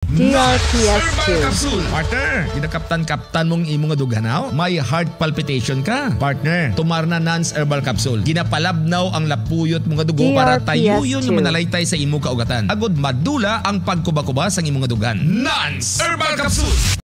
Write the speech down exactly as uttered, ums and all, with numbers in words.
D R P S two. Herbal Capsule. Partner, ginakaptan-kaptan mong imo nga duganaw, may heart palpitation ka. Partner, tumarna Nance Herbal Capsule. Ginapalabnaw ang lapuyot mga dugo para tayuyon yung manalaytay sa imo kaugatan. Agod madula ang pagkuba-kuba sa imo nga dugan. Nance Herbal Capsule.